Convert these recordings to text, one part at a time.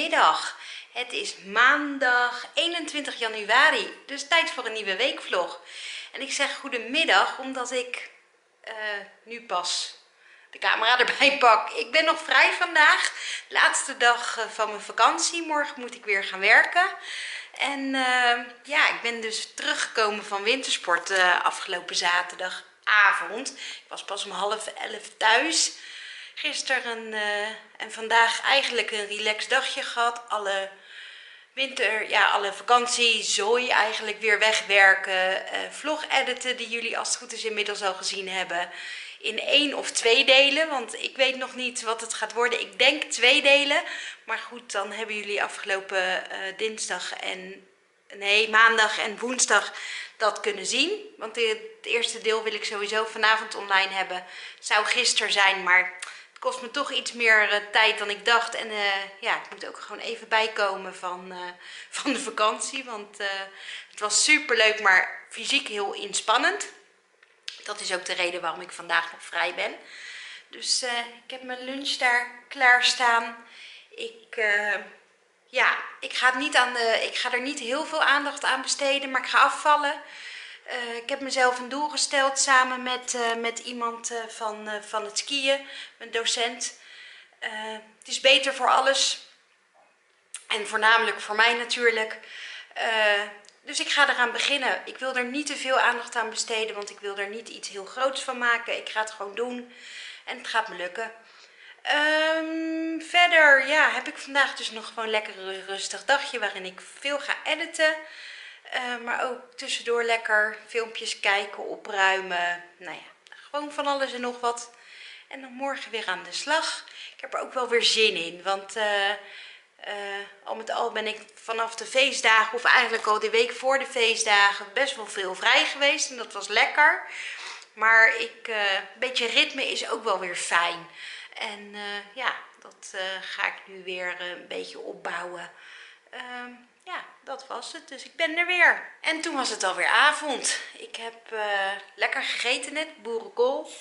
Goedemiddag. Het is maandag 21 januari, dus tijd voor een nieuwe weekvlog. En ik zeg goedemiddag omdat ik nu pas de camera erbij pak. Ik ben nog vrij vandaag, laatste dag van mijn vakantie. Morgen moet ik weer gaan werken. En ja, ik ben dus teruggekomen van wintersport afgelopen zaterdagavond. Ik was pas om 10:30 thuis. Gisteren en vandaag eigenlijk een relaxed dagje gehad. Alle vakantiezooi eigenlijk weer wegwerken. Vlog editen die jullie als het goed is inmiddels al gezien hebben. In 1 of 2 delen, want ik weet nog niet wat het gaat worden. Ik denk 2 delen. Maar goed, dan hebben jullie afgelopen maandag en woensdag dat kunnen zien. Want het eerste deel wil ik sowieso vanavond online hebben. Zou gisteren zijn, maar het kost me toch iets meer tijd dan ik dacht. En ja, ik moet ook gewoon even bijkomen van de vakantie. Want het was super leuk, maar fysiek heel inspannend. Dat is ook de reden waarom ik vandaag nog vrij ben. Dus ik heb mijn lunch daar klaarstaan. Ik ga er niet heel veel aandacht aan besteden, maar ik ga afvallen. Ik heb mezelf een doel gesteld samen met iemand van het skiën, mijn docent. Het is beter voor alles. En voornamelijk voor mij natuurlijk. Dus ik ga eraan beginnen. Ik wil er niet te veel aandacht aan besteden, want ik wil er niet iets heel groots van maken. Ik ga het gewoon doen en het gaat me lukken. Verder ja, heb ik vandaag dus nog gewoon lekker een rustig dagje waarin ik veel ga editen. Maar ook tussendoor lekker filmpjes kijken, opruimen. Nou ja, gewoon van alles en nog wat. En dan morgen weer aan de slag. Ik heb er ook wel weer zin in, want al met al ben ik vanaf de feestdagen, of eigenlijk al de week voor de feestdagen, best wel veel vrij geweest. En dat was lekker. Maar een beetje ritme is ook wel weer fijn. En ja, dat ga ik nu weer een beetje opbouwen. Ja, dat was het. Dus ik ben er weer. En toen was het alweer avond. Ik heb lekker gegeten net, boerenkool.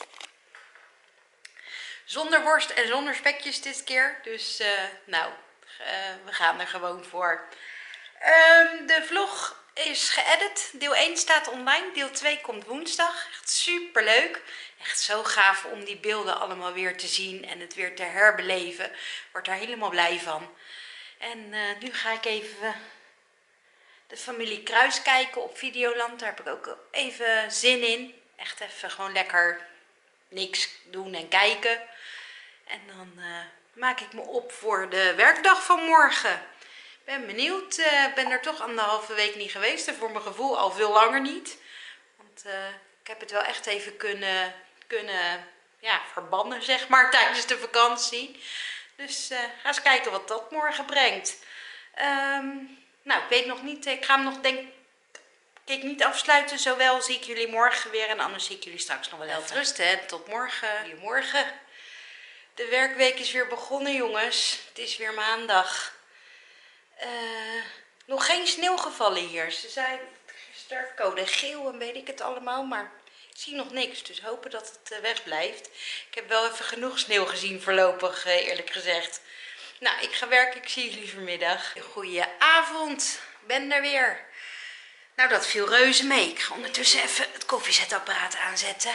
Zonder worst en zonder spekjes dit keer. Dus we gaan er gewoon voor. De vlog is geëdit. Deel 1 staat online. Deel 2 komt woensdag. Echt super leuk. Echt zo gaaf om die beelden allemaal weer te zien en het weer te herbeleven. Word daar helemaal blij van. En nu ga ik even de familie Kruis kijken op Videoland. Daar heb ik ook even zin in. Echt even gewoon lekker niks doen en kijken. En dan maak ik me op voor de werkdag van morgen. Ik ben benieuwd. Ik ben er toch 1,5 week niet geweest. En voor mijn gevoel al veel langer niet. Want ik heb het wel echt even kunnen verbannen, zeg maar, tijdens de vakantie. Dus ga eens kijken wat dat morgen brengt. Nou, ik weet nog niet. Ik ga hem nog denk ik niet afsluiten. Zowel zie ik jullie morgen weer en anders zie ik jullie straks nog wel even. Rusten, hè. Tot morgen. Goedemorgen. De werkweek is weer begonnen, jongens. Het is weer maandag. Nog geen sneeuw gevallen hier. Ze zei sterfcode geel en weet ik het allemaal, maar ik zie nog niks. Dus hopen dat het weg blijft. Ik heb wel even genoeg sneeuw gezien voorlopig, eerlijk gezegd. Nou, ik ga werken. Ik zie jullie vanmiddag. Goedenavond. Ik ben er weer. Nou, dat viel reuze mee. Ik ga ondertussen even het koffiezetapparaat aanzetten.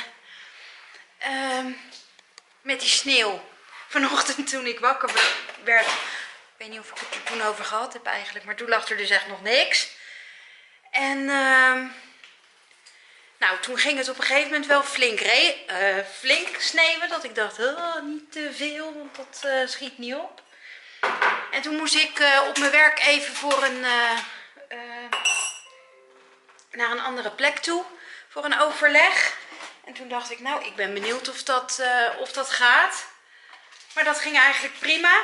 Met die sneeuw. Vanochtend toen ik wakker werd. Ik weet niet of ik het er toen over gehad heb eigenlijk. Maar toen lag er dus echt nog niks. En nou, toen ging het op een gegeven moment wel flink sneeuwen. Dat ik dacht, niet te veel, want dat schiet niet op. En toen moest ik op mijn werk even voor naar een andere plek toe. Voor een overleg. En toen dacht ik, nou, ik ben benieuwd of dat gaat. Maar dat ging eigenlijk prima.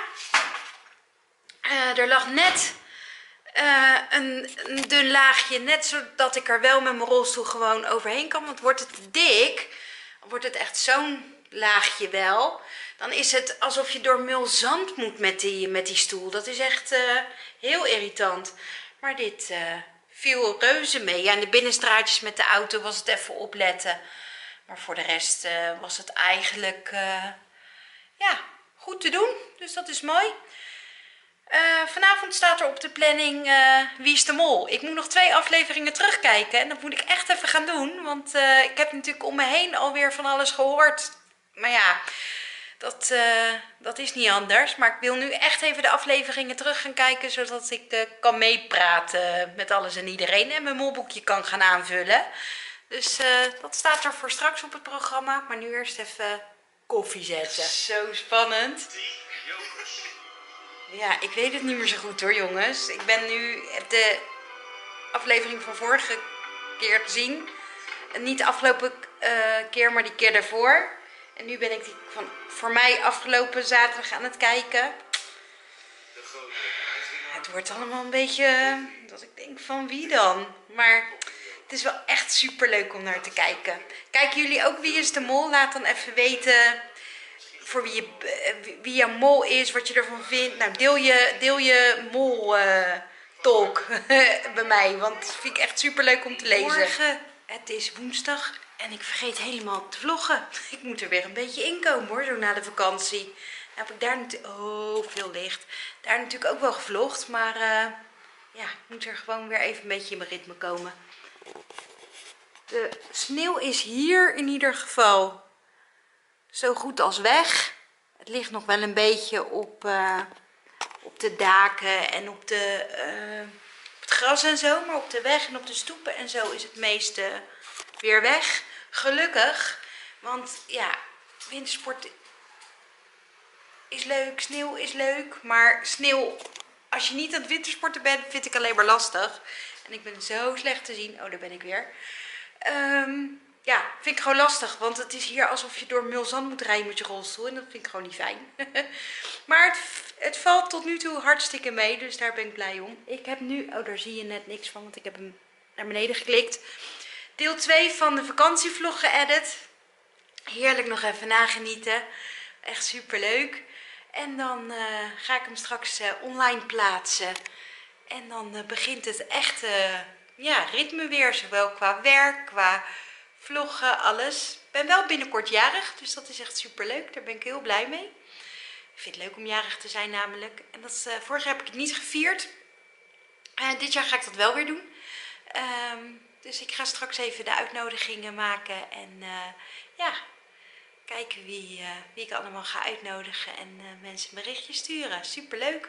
Er lag net een dun laagje, net zodat ik er wel met mijn rolstoel gewoon overheen kan. Want wordt het te dik, wordt het echt zo'n laagje wel. Dan is het alsof je door mulzand moet met die stoel. Dat is echt heel irritant. Maar dit viel reuze mee. Ja, en de binnenstraatjes met de auto was het even opletten. Maar voor de rest was het eigenlijk ja, goed te doen. Dus dat is mooi. Vanavond staat er op de planning Wie is de Mol. Ik moet nog 2 afleveringen terugkijken en dat moet ik echt even gaan doen. Want ik heb natuurlijk om me heen alweer van alles gehoord. Maar ja, dat is niet anders. Maar ik wil nu echt even de afleveringen terug gaan kijken, zodat ik kan meepraten met alles en iedereen en mijn molboekje kan gaan aanvullen. Dus dat staat er voor straks op het programma. Maar nu eerst even koffie zetten. Zo spannend. Ja, ik weet het niet meer zo goed hoor, jongens. Ik ben nu de aflevering van vorige keer gezien. En niet de afgelopen keer, maar die keer daarvoor. En nu ben ik die van voor mij afgelopen zaterdag aan het kijken. Het wordt allemaal een beetje dat ik denk van wie dan? Maar het is wel echt super leuk om naar te kijken. Kijken jullie ook Wie is de Mol? Laat dan even weten voor wie jouw mol is, wat je ervan vindt. Nou, deel je mol talk bij mij, want dat vind ik echt super leuk om te lezen. Morgen, het is woensdag en ik vergeet helemaal te vloggen. Ik moet er weer een beetje inkomen hoor, zo na de vakantie. Dan heb ik daar natuurlijk, oh veel licht, daar natuurlijk ook wel gevlogd, maar ja, ik moet er gewoon weer even een beetje in mijn ritme komen. De sneeuw is hier in ieder geval zo goed als weg. Het ligt nog wel een beetje op de daken en op het gras en zo. Maar op de weg en op de stoepen en zo is het meeste weer weg. Gelukkig. Want ja, wintersport is leuk, sneeuw is leuk. Maar sneeuw, als je niet aan het wintersporten bent, vind ik alleen maar lastig. En ik ben zo slecht te zien. Oh, daar ben ik weer. Ja, vind ik gewoon lastig, want het is hier alsof je door mulzand moet rijden met je rolstoel en dat vind ik gewoon niet fijn. Maar het valt tot nu toe hartstikke mee, dus daar ben ik blij om. Ik heb nu, oh daar zie je net niks van, want ik heb hem naar beneden geklikt. Deel 2 van de vakantievlog geëdit. Heerlijk nog even nagenieten. Echt super leuk. En dan ga ik hem straks online plaatsen. En dan begint het echte ritme weer, zowel qua werk, qua vloggen, alles. Ik ben wel binnenkort jarig, dus dat is echt super leuk. Daar ben ik heel blij mee. Ik vind het leuk om jarig te zijn namelijk. En vorig jaar heb ik het niet gevierd. Dit jaar ga ik dat wel weer doen. Dus ik ga straks even de uitnodigingen maken. En ja, kijken wie ik allemaal ga uitnodigen. En mensen een berichtje sturen. Super leuk.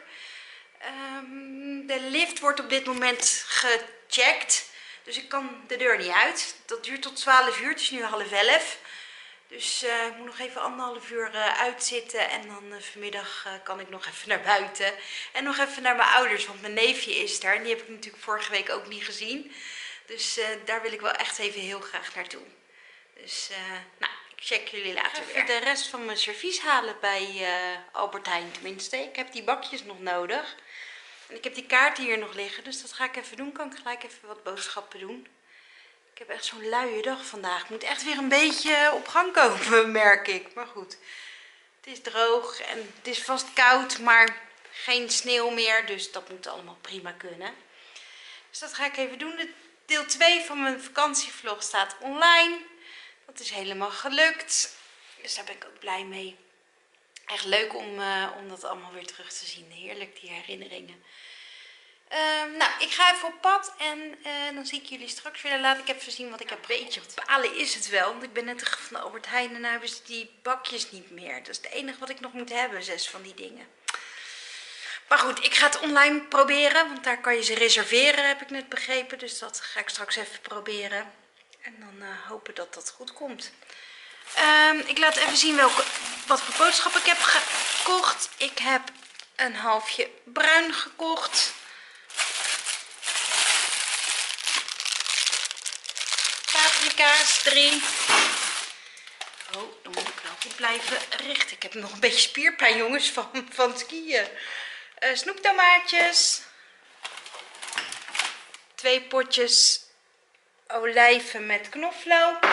De lift wordt op dit moment gecheckt. Dus ik kan de deur niet uit. Dat duurt tot 12 uur. Het is nu 10:30. Dus ik moet nog even 1,5 uur uitzitten. En dan vanmiddag kan ik nog even naar buiten. En nog even naar mijn ouders. Want mijn neefje is daar. En die heb ik natuurlijk vorige week ook niet gezien. Dus daar wil ik wel echt even heel graag naartoe. Dus nou, ik check jullie later weer. De rest van mijn servies halen bij Albert Heijn tenminste. Ik heb die bakjes nog nodig. En ik heb die kaarten hier nog liggen, dus dat ga ik even doen. Kan ik gelijk even wat boodschappen doen. Ik heb echt zo'n luie dag vandaag. Ik moet echt weer een beetje op gang komen, merk ik. Maar goed, het is droog en het is vast koud, maar geen sneeuw meer. Dus dat moet allemaal prima kunnen. Dus dat ga ik even doen. De deel 2 van mijn vakantievlog staat online. Dat is helemaal gelukt. Dus daar ben ik ook blij mee. Echt leuk om dat allemaal weer terug te zien. Heerlijk, die herinneringen. Nou, ik ga even op pad en dan zie ik jullie straks weer. Laat ik even zien wat ik heb. Een beetje balen is het wel, want ik ben net terug van de Albert Heijn en nu hebben ze die bakjes niet meer. Dat is het enige wat ik nog moet hebben, 6 van die dingen. Maar goed, ik ga het online proberen, want daar kan je ze reserveren, heb ik net begrepen. Dus dat ga ik straks even proberen. En dan hopen dat dat goed komt. Ik laat even zien wat voor boodschappen ik heb gekocht. Ik heb een halfje bruin gekocht. Paprika's 3. Oh, dan moet ik wel goed blijven richten. Ik heb nog een beetje spierpijn, jongens, van skiën. Snoeptomaatjes. 2 potjes olijven met knoflook.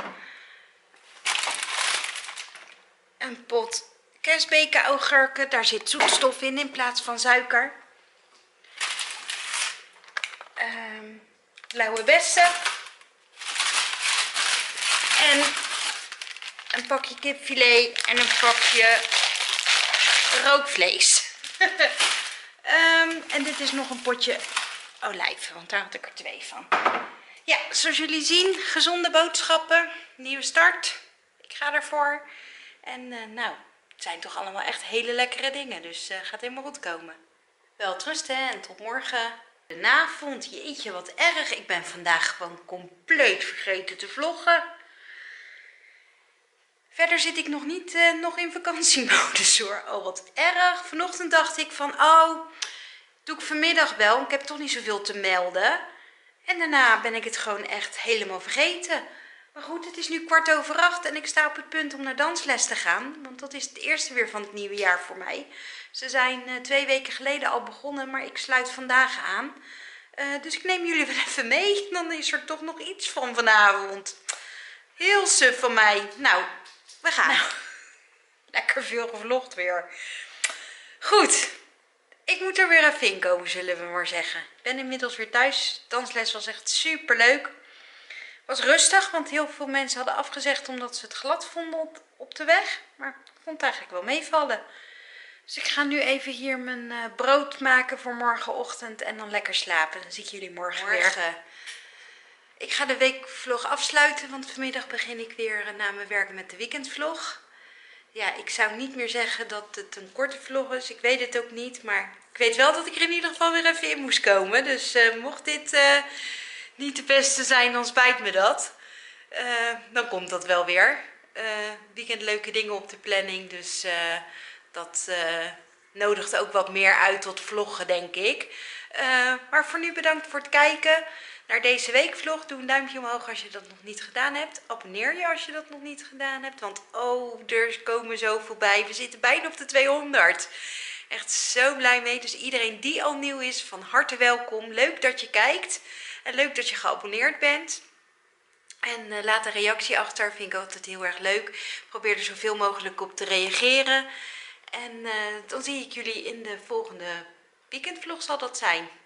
Een pot kerstbeken-augurken. Daar zit zoetstof in plaats van suiker. Blauwe bessen. En een pakje kipfilet en een pakje rookvlees. En dit is nog een potje olijven, want daar had ik er 2 van. Ja, zoals jullie zien, gezonde boodschappen, nieuwe start. Ik ga ervoor. En nou, het zijn toch allemaal echt hele lekkere dingen, dus gaat helemaal goed komen. Welterusten en tot morgen. Goedenavond, jeetje wat erg. Ik ben vandaag gewoon compleet vergeten te vloggen. Verder zit ik nog niet nog in vakantiemodus hoor. Oh, wat erg. Vanochtend dacht ik van, oh, doe ik vanmiddag wel. Ik heb toch niet zoveel te melden. En daarna ben ik het gewoon echt helemaal vergeten. Maar goed, het is nu 7:15 en ik sta op het punt om naar dansles te gaan. Want dat is het eerste weer van het nieuwe jaar voor mij. Ze zijn 2 weken geleden al begonnen, maar ik sluit vandaag aan. Dus ik neem jullie wel even mee. Dan is er toch nog iets van vanavond. Heel suf van mij. Nou, we gaan. Nou, lekker veel gevlogd weer. Goed. Ik moet er weer even in komen, zullen we maar zeggen. Ik ben inmiddels weer thuis. Dansles was echt super leuk. Was rustig, want heel veel mensen hadden afgezegd omdat ze het glad vonden op de weg. Maar ik vond het eigenlijk wel meevallen. Dus ik ga nu even hier mijn brood maken voor morgenochtend en dan lekker slapen. Dan zie ik jullie morgen weer. Ik ga de weekvlog afsluiten, want vanmiddag begin ik weer na mijn werk met de weekendvlog. Ja, ik zou niet meer zeggen dat het een korte vlog is. Ik weet het ook niet, maar ik weet wel dat ik er in ieder geval weer even in moest komen. Dus mocht dit niet de beste zijn, dan spijt me dat. Dan komt dat wel weer. Weekend leuke dingen op de planning, dus dat nodigt ook wat meer uit tot vloggen, denk ik. Maar voor nu bedankt voor het kijken naar deze weekvlog. Doe een duimpje omhoog als je dat nog niet gedaan hebt. Abonneer je als je dat nog niet gedaan hebt. Want oh, er komen zoveel bij. We zitten bijna op de 200. Echt zo blij mee. Dus iedereen die al nieuw is, van harte welkom. Leuk dat je kijkt. En leuk dat je geabonneerd bent. En laat een reactie achter. Vind ik altijd heel erg leuk. Probeer er zoveel mogelijk op te reageren. En dan zie ik jullie in de volgende weekendvlog zal dat zijn.